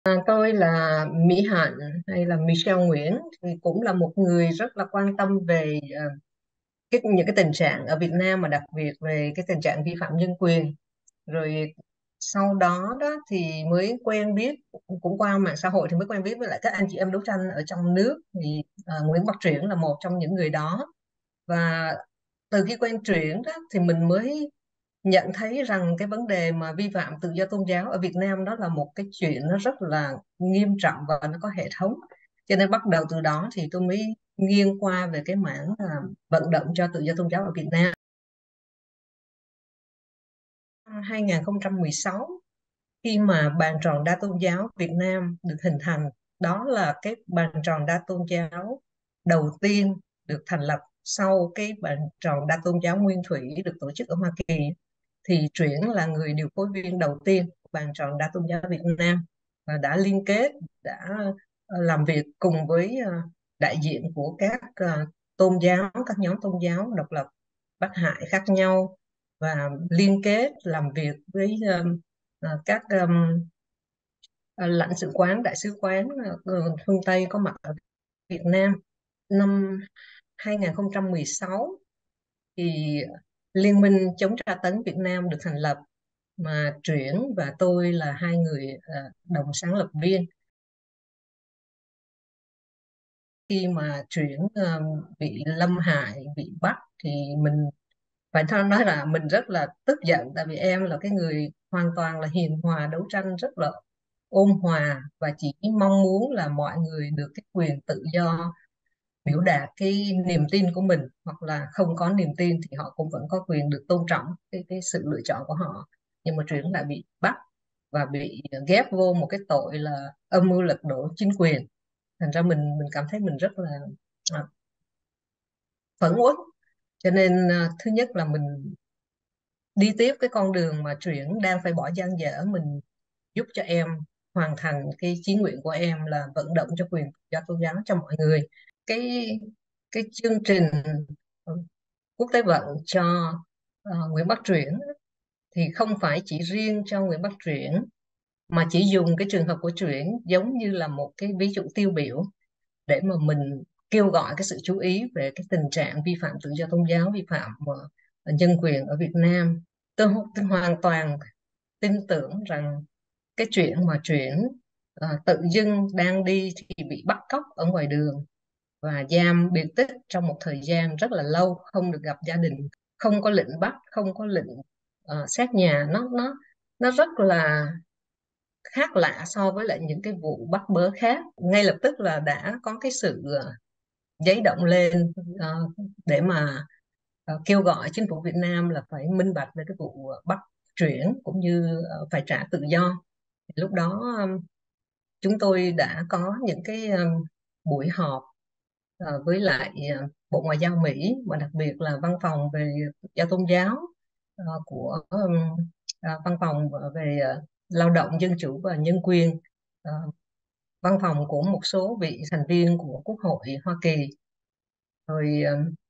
Tôi là Mỹ Hạnh hay là Michelle Nguyễn thì cũng là một người rất là quan tâm về những cái tình trạng ở Việt Nam, mà đặc biệt về cái tình trạng vi phạm nhân quyền. Rồi sau đó đó thì mới quen biết, cũng qua mạng xã hội thì mới quen biết với lại các anh chị em đấu tranh ở trong nước. Thì Nguyễn Bắc Truyển là một trong những người đó. Và từ khi quen Truyển đó thì mình mới nhận thấy rằng cái vấn đề mà vi phạm tự do tôn giáo ở Việt Nam đó là một cái chuyện nó rất là nghiêm trọng và nó có hệ thống. Cho nên bắt đầu từ đó thì tôi mới nghiêng qua về cái mảng vận động cho tự do tôn giáo ở Việt Nam. Năm 2016, khi mà bàn tròn đa tôn giáo Việt Nam được hình thành, đó là cái bàn tròn đa tôn giáo đầu tiên được thành lập sau cái bàn tròn đa tôn giáo Nguyên Thủy được tổ chức ở Hoa Kỳ. Thì Truyển là người điều phối viên đầu tiên của bàn tròn đa tôn giáo Việt Nam, và đã liên kết, đã làm việc cùng với đại diện của các tôn giáo, các nhóm tôn giáo độc lập Bắc Hải khác nhau, và liên kết làm việc với các lãnh sự quán, đại sứ quán phương Tây có mặt ở Việt Nam. Năm 2016 thì Liên minh chống tra tấn Việt Nam được thành lập, mà Truyển và tôi là hai người đồng sáng lập viên. Khi mà Truyển bị lâm hại, bị bắt, thì mình phải nói là mình rất là tức giận, tại vì em là cái người hoàn toàn là hiền hòa, đấu tranh rất là ôn hòa, và chỉ mong muốn là mọi người được cái quyền tự do biểu đạt cái niềm tin của mình, hoặc là không có niềm tin thì họ cũng vẫn có quyền được tôn trọng cái sự lựa chọn của họ. Nhưng mà Truyển lại bị bắt và bị ghép vô một cái tội là âm mưu lật đổ chính quyền. Thành ra mình cảm thấy mình rất là à, phẫn uất. Cho nên thứ nhất là mình đi tiếp cái con đường mà Truyển đang phải bỏ dang dở, mình giúp cho em hoàn thành cái chí nguyện của em là vận động cho quyền tự do tôn giáo cho mọi người. Cái cái chương trình ờ, quốc tế vận cho Nguyễn Bắc Truyển thì không phải chỉ riêng cho Nguyễn Bắc Truyển, mà chỉ dùng cái trường hợp của Truyển giống như là một cái ví dụ tiêu biểu để mà mình kêu gọi cái sự chú ý về cái tình trạng vi phạm tự do tôn giáo, vi phạm nhân quyền ở Việt Nam. Tôi hoàn toàn tin tưởng rằng cái chuyện mà Truyển tự dưng đang đi thì bị bắt cóc ở ngoài đường và giam biệt tích trong một thời gian rất là lâu, không được gặp gia đình, không có lệnh bắt, không có lệnh xét nhà, nó rất là khác lạ so với lại những cái vụ bắt bớ khác. Ngay lập tức là đã có cái sự giấy động lên để mà kêu gọi chính phủ Việt Nam là phải minh bạch về cái vụ bắt Truyển, cũng như phải trả tự do. Lúc đó chúng tôi đã có những cái buổi họp với lại Bộ Ngoại giao Mỹ, và đặc biệt là văn phòng về tự do tôn giáo của văn phòng về lao động, dân chủ và nhân quyền, ờ, văn phòng của một số vị thành viên của Quốc hội Hoa Kỳ. Rồi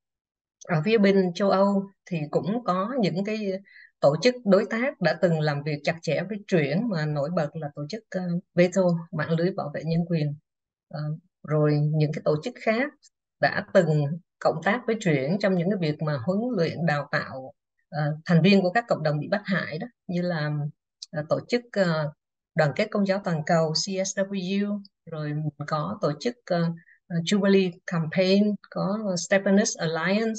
ở phía bên châu Âu thì cũng có những cái tổ chức đối tác đã từng làm việc chặt chẽ với Truyển, mà nổi bật là tổ chức VETO, mạng lưới bảo vệ nhân quyền. Ờ, Rồi những cái tổ chức khác đã từng cộng tác với Truyển trong những cái việc mà huấn luyện, đào tạo thành viên của các cộng đồng bị bắt hại đó, như là tổ chức Đoàn kết Công giáo Toàn cầu CSW, rồi có tổ chức Jubilee Campaign, có Stephanus Alliance.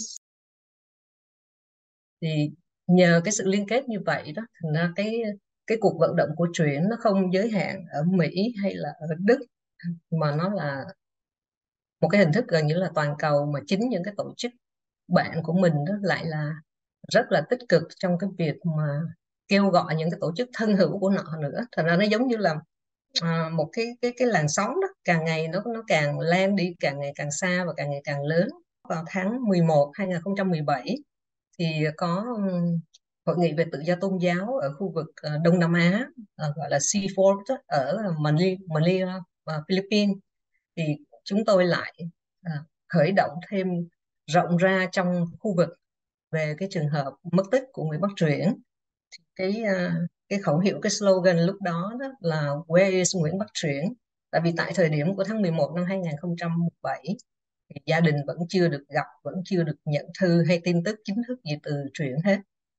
Thì nhờ cái sự liên kết như vậy đó, thành ra cái cuộc vận động của Truyển nó không giới hạn ở Mỹ hay là ở Đức, mà nó là một cái hình thức gần như là toàn cầu, mà chính những cái tổ chức bạn của mình đó lại là rất là tích cực trong cái việc mà kêu gọi những cái tổ chức thân hữu của họ nữa. Thành ra nó giống như là một cái làn sóng đó, càng ngày nó càng lan đi, càng ngày càng xa và càng ngày càng lớn. Vào tháng 11 2017 thì có hội nghị về tự do tôn giáo ở khu vực Đông Nam Á, gọi là C4 đó, ở Manila, Philippines. Thì chúng tôi lại khởi động thêm rộng ra trong khu vực về cái trường hợp mất tích của Nguyễn Bắc Truyển. Cái cái khẩu hiệu, cái slogan lúc đó, đó là Where is Nguyễn Bắc Truyển. Tại vì tại thời điểm của tháng 11 năm 2017 thì gia đình vẫn chưa được gặp, vẫn chưa được nhận thư hay tin tức chính thức gì từ Truyển hết.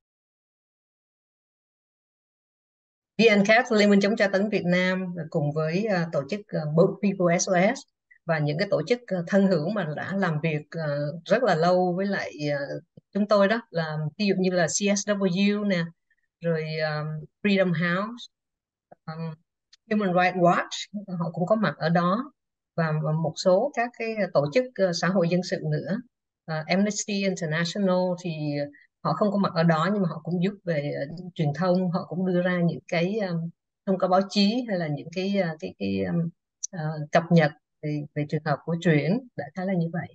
VNCAT, Liên minh chống tra tấn Việt Nam, cùng với tổ chức Boat People SOS và những cái tổ chức thân hữu mà đã làm việc rất là lâu với lại chúng tôi, đó là ví dụ như là CSW nè, rồi Freedom House, um, Human Rights Watch, họ cũng có mặt ở đó, và một số các cái tổ chức xã hội dân sự nữa. Amnesty International thì họ không có mặt ở đó, nhưng mà họ cũng giúp về truyền thông, họ cũng đưa ra những cái thông cáo báo chí hay là những cập nhật về trường hợp của Truyển, đại khái là như vậy.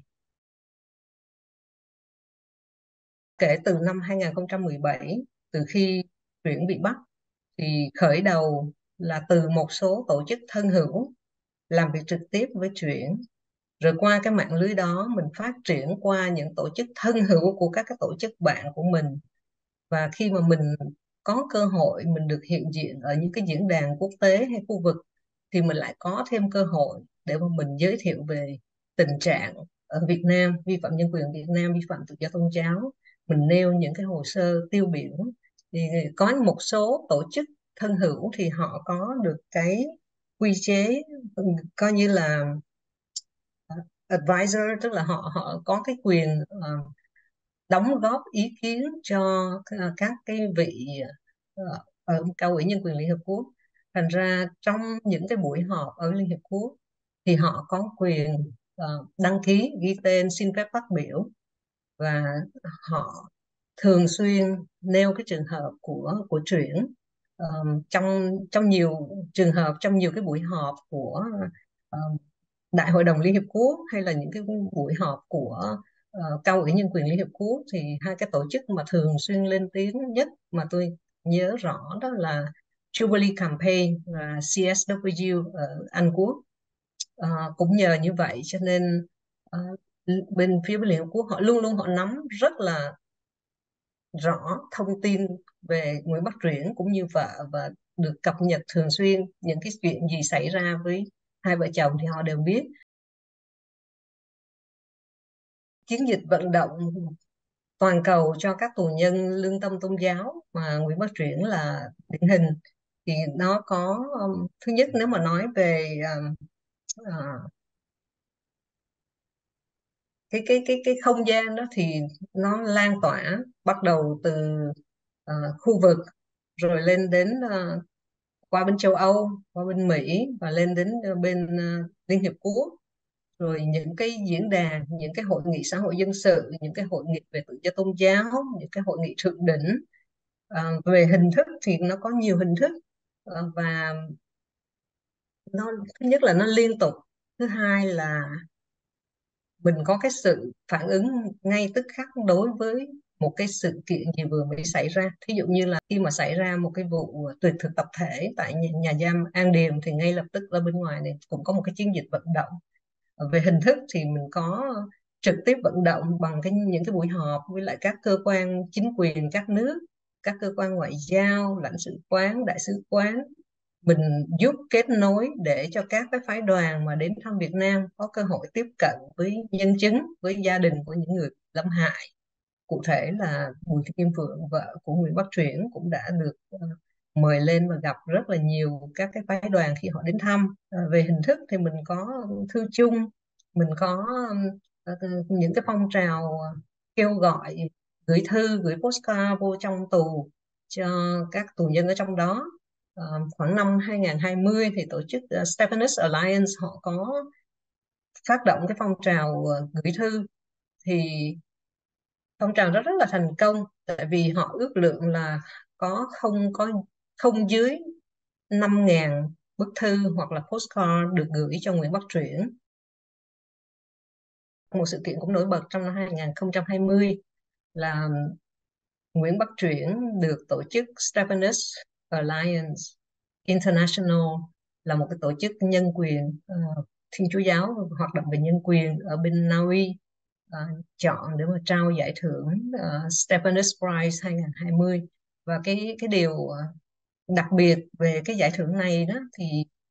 Kể từ năm 2017, từ khi Truyển bị bắt, thì khởi đầu là từ một số tổ chức thân hữu làm việc trực tiếp với Truyển, rồi qua cái mạng lưới đó mình phát triển qua những tổ chức thân hữu của các cái tổ chức bạn của mình. Và khi mà mình có cơ hội mình được hiện diện ở những cái diễn đàn quốc tế hay khu vực, thì mình lại có thêm cơ hội để mà mình giới thiệu về tình trạng ở Việt Nam, vi phạm nhân quyền Việt Nam, vi phạm tự do tôn giáo. Mình nêu những cái hồ sơ tiêu biểu. Thì có một số tổ chức thân hữu thì họ có được cái quy chế, coi như là advisor, tức là họ họ có cái quyền đóng góp ý kiến cho các cái vị ờ, ở cao ủy nhân quyền Liên Hợp Quốc. Thành ra trong những cái buổi họp ở Liên Hợp Quốc thì họ có quyền đăng ký, ghi tên, xin phép phát biểu, và họ thường xuyên nêu cái trường hợp của Truyển. Trong trong nhiều trường hợp, trong nhiều cái buổi họp của ờ, Đại hội đồng Liên Hiệp Quốc hay là những cái buổi họp của Cao ủy Nhân quyền Liên Hiệp Quốc, thì hai cái tổ chức mà thường xuyên lên tiếng nhất mà tôi nhớ rõ đó là Jubilee Campaign và CSW ở Anh Quốc. Cũng nhờ như vậy cho nên ờ, bên phía Liên Hiệp Quốc họ luôn luôn họ nắm rất là rõ thông tin về Nguyễn Bắc Truyển cũng như vợ, và được cập nhật thường xuyên những cái chuyện gì xảy ra với hai vợ chồng thì họ đều biết. Chiến dịch vận động toàn cầu cho các tù nhân lương tâm tôn giáo mà Nguyễn Bắc Truyển là điển hình, thì nó có thứ nhất, nếu mà nói về uh, cái không gian đó, thì nó lan tỏa bắt đầu từ khu vực, rồi lên đến qua bên châu Âu, qua bên Mỹ, và lên đến bên Liên Hiệp Quốc, rồi những cái diễn đàn, những cái hội nghị xã hội dân sự, những cái hội nghị về tự do tôn giáo, những cái hội nghị thượng đỉnh. Về hình thức thì nó có nhiều hình thức. Và nó, thứ nhất là nó liên tục, thứ hai là mình có cái sự phản ứng ngay tức khắc đối với một cái sự kiện gì vừa mới xảy ra. Thí dụ như là khi mà xảy ra một cái vụ tuyệt thực tập thể tại nhà giam An Điềm, thì ngay lập tức ở bên ngoài này cũng có một cái chiến dịch vận động. Về hình thức thì mình có trực tiếp vận động bằng những cái buổi họp với lại các cơ quan chính quyền các nước, các cơ quan ngoại giao, lãnh sự quán, đại sứ quán. Mình giúp kết nối để cho các cái phái đoàn mà đến thăm Việt Nam có cơ hội tiếp cận với nhân chứng, với gia đình của những người lâm hại. Cụ thể là Bùi Thị Kim Phượng, vợ của Nguyễn Bắc Truyển, cũng đã được mời lên và gặp rất là nhiều các cái phái đoàn khi họ đến thăm. Về hình thức thì mình có thư chung, mình có những cái phong trào kêu gọi gửi thư, gửi postcard vô trong tù cho các tù nhân ở trong đó. Khoảng năm 2020 thì tổ chức Stephanus Alliance họ có phát động cái phong trào gửi thư, thì phong trào đó rất là thành công, tại vì họ ước lượng là không dưới 5.000 bức thư hoặc là postcard được gửi cho Nguyễn Bắc Truyển. Một sự kiện cũng nổi bật trong năm 2020 là Nguyễn Bắc Truyển được tổ chức Stephanus Alliance International, là một cái tổ chức nhân quyền Thiên Chúa giáo hoạt động về nhân quyền ở bên Na Uy, chọn để mà trao giải thưởng Stephanus Prize 2020. Và cái điều đặc biệt về cái giải thưởng này đó thì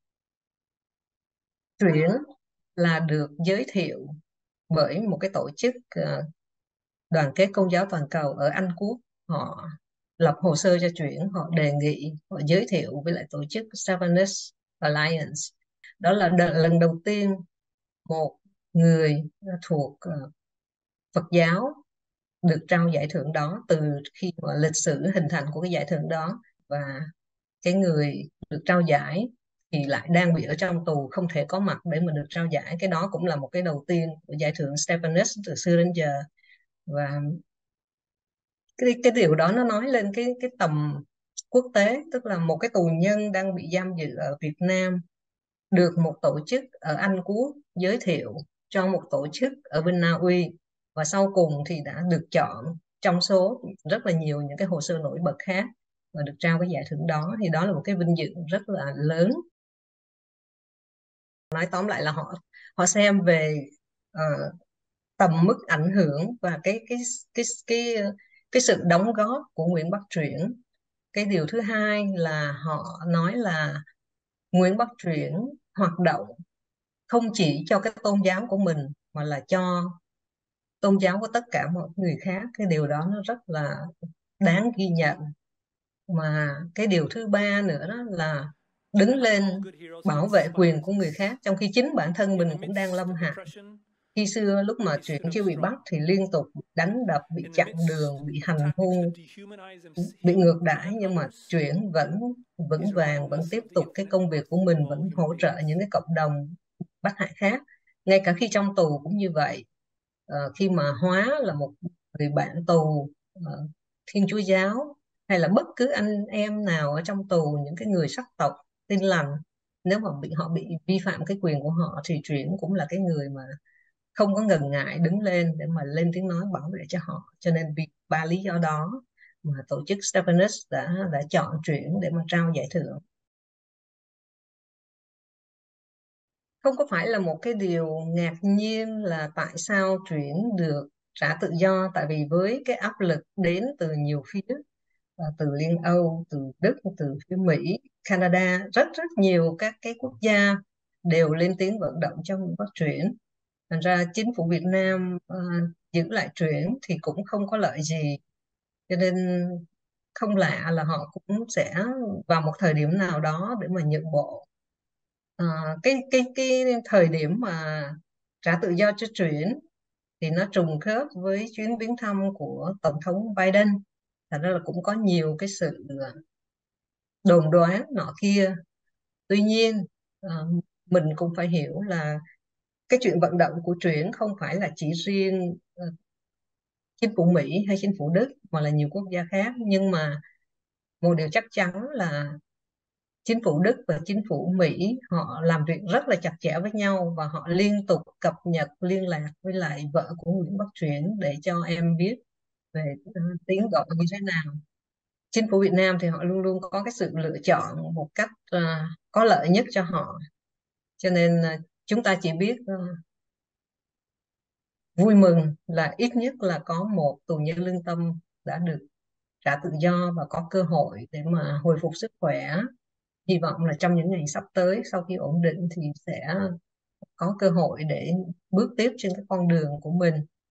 Truyển là được giới thiệu bởi một cái tổ chức Đoàn kết Công giáo Toàn cầu ở Anh Quốc. Họ lập hồ sơ cho Truyển, họ đề nghị, họ giới thiệu với lại tổ chức Stephanus Alliance. Đó là lần đầu tiên một người thuộc Phật giáo được trao giải thưởng đó từ khi mà lịch sử hình thành của cái giải thưởng đó. Và cái người được trao giải thì lại đang bị ở trong tù, không thể có mặt để mà được trao giải. Cái đó cũng là một cái đầu tiên của giải thưởng Stephanus từ xưa đến giờ. Và cái điều đó nó nói lên cái tầm quốc tế, tức là một cái tù nhân đang bị giam giữ ở Việt Nam được một tổ chức ở Anh Quốc giới thiệu cho một tổ chức ở bên Na Uy, và sau cùng thì đã được chọn trong số rất là nhiều những cái hồ sơ nổi bật khác và được trao cái giải thưởng đó. Thì đó là một cái vinh dự rất là lớn. Nói tóm lại là họ họ xem về ờ, tầm mức ảnh hưởng và cái cái sự đóng góp của Nguyễn Bắc Truyển. Cái điều thứ hai là họ nói là Nguyễn Bắc Truyển hoạt động không chỉ cho cái tôn giáo của mình mà là cho tôn giáo của tất cả mọi người khác. Cái điều đó nó rất là đáng ghi nhận. Mà cái điều thứ ba nữa đó là đứng lên bảo vệ quyền của người khác trong khi chính bản thân mình cũng đang lâm hại. Khi xưa lúc mà Truyển chưa bị bắt thì liên tục bị đánh đập, bị chặn đường, bị hành hung, bị ngược đãi, nhưng mà Truyển vẫn vững vàng, vẫn tiếp tục cái công việc của mình, vẫn hỗ trợ những cái cộng đồng bắt hại khác. Ngay cả khi trong tù cũng như vậy. Khi mà Hóa là một người bạn tù Thiên Chúa giáo, hay là bất cứ anh em nào ở trong tù, những cái người sắc tộc Tin Lành, nếu mà họ bị vi phạm cái quyền của họ thì Truyển cũng là cái người mà không có ngần ngại đứng lên để mà lên tiếng nói bảo vệ cho họ. Cho nên vì ba lý do đó mà tổ chức Stephanus đã chọn Truyển để mà trao giải thưởng. Không có phải là một cái điều ngạc nhiên là tại sao Truyển được trả tự do, tại vì với cái áp lực đến từ nhiều phía, từ Liên Âu, từ Đức, từ phía Mỹ, Canada, rất rất nhiều các cái quốc gia đều lên tiếng vận động cho Nguyễn Bắc Truyển. Thành ra chính phủ Việt Nam giữ lại Truyển thì cũng không có lợi gì, cho nên không lạ là họ cũng sẽ vào một thời điểm nào đó để mà nhượng bộ. Ờ, cái thời điểm mà trả tự do cho Truyển thì nó trùng khớp với chuyến viếng thăm của Tổng thống Biden. Thành ra là cũng có nhiều cái sự đồn đoán nọ kia. Tuy nhiên mình cũng phải hiểu là cái chuyện vận động của Truyển không phải là chỉ riêng chính phủ Mỹ hay chính phủ Đức mà là nhiều quốc gia khác. Nhưng mà một điều chắc chắn là chính phủ Đức và chính phủ Mỹ họ làm việc rất là chặt chẽ với nhau, và họ liên tục cập nhật liên lạc với lại vợ của Nguyễn Bắc Truyển để cho em biết về tiếng gọi như thế nào. Chính phủ Việt Nam thì họ luôn luôn có cái sự lựa chọn một cách có lợi nhất cho họ. Cho nên chúng ta chỉ biết vui mừng là ít nhất là có một tù nhân lương tâm đã được trả tự do và có cơ hội để mà hồi phục sức khỏe. Hy vọng là trong những ngày sắp tới, sau khi ổn định thì sẽ có cơ hội để bước tiếp trên cái con đường của mình.